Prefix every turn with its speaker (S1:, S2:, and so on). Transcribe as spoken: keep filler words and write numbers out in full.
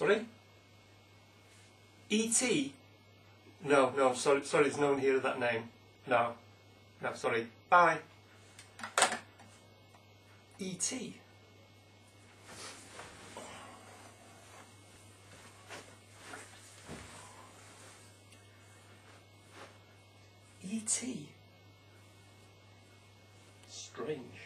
S1: Sorry? E T? No, no, sorry, sorry, there's no one here with that name. No. No, sorry. Bye. E T? E T? Strange.